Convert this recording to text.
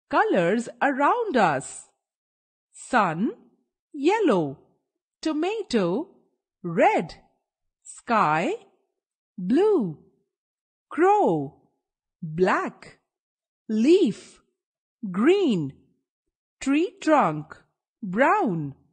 colors around us. Sun, yellow. Tomato, red. Sky, blue. Crow, black. Leaf, green. Tree trunk, brown.